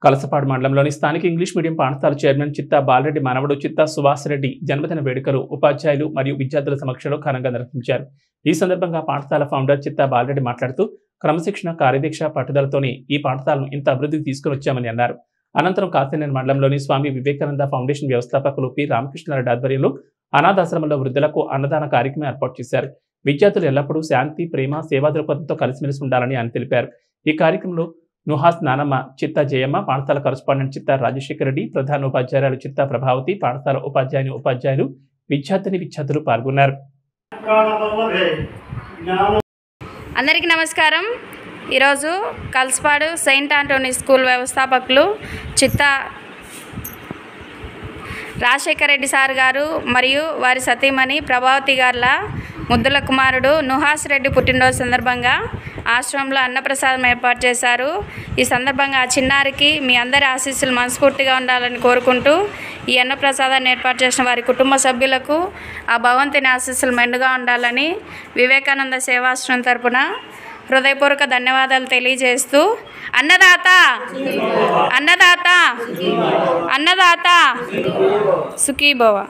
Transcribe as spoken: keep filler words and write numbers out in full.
కలసపాడు మండలంలోని స్థానిక English medium పాఠశాల చైర్మన్ చిత్తా బాలరెడ్డి మనవడు చిత్తా సుభాష్ రెడ్డి జన్మదిన వేడుకలు ఉపాధ్యాయులు మరియు విద్యార్థుల సమక్షంలో ఘనంగా నిర్వహించారు। ఈ సందర్భంగా పాఠశాల ఫౌండర్ చిత్తా బాలరెడ్డి మాట్లాడుతూ క్రమశిక్షణ కార్యదీక్ష పట్టుదలతోనే ఈ పాఠశాలను ఇంత అభివృద్ధికి తీసుకుని వచ్చామని అన్నారు। అనంతరం కాశీనేని మండలంలోని స్వామి వివేకానంద ఫౌండేషన్ వ్యవస్థాపకులు పి రామకృష్ణారెడ్డి ఆధ్వర్యంలో అనాథాశ్రమంలో వృద్ధులకు అన్నదాన కార్యక్రమం ఏర్పాటు చేశారు। విద్యార్థులు ఎల్లప్పుడూ శాంతి ప్రేమ సేవా దృక్పథంతో కలిసిమెలిసి ఉండాలని ఆయన తెలిపారు। ఈ కార్యక్రమంలో నుహాస్ నానమ్మ, చిత్తా జయమ్మ, పాఠశాల కరస్పాండెంట్ చిత్తా రాజశేఖర రెడ్డి, ప్రధాన ఉపాధ్యాయురాలు చిత్తా ప్రభావతి, పాఠశాల ఉపాధ్యాయుని ఉపాధ్యాయులు, విద్యార్థిని విద్యార్థులు పాల్గొన్నారు। అందరికీ నమస్కారం। ఈరోజు కలసపాడు సెయింట్ ఆంటోనీ స్కూల్ వ్యవస్థాపకులు చిత్తా రాజశేఖర రెడ్డి సార్ గారు మరియు వారి సతీమణి ప్రభావతి గారుల ముద్దుల కుమారుడు నుహాస్ రెడ్డి పుట్టినరోజు సందర్భంగా ఆశ్రమంలో అన్నప్రసాదం ఏర్పాటు చేశారు। ఈ సందర్భంగా ఆ చిన్నారికి మీ అందరి ఆశీస్సులు మనస్ఫూర్తిగా ఉండాలని కోరుకుంటూ ఈ అన్నప్రసాదాన్ని ఏర్పాటు చేసిన వారి కుటుంబ సభ్యులకు ఆ భగవంతుని ఆశీస్సులు మెండుగా ఉండాలని వివేకానంద సేవాశ్రమం తరపున హృదయపూర్వక ధన్యవాదాలు తెలియజేస్తూ అన్నదాత అన్నదాత అన్నదాత సుఖీభవ।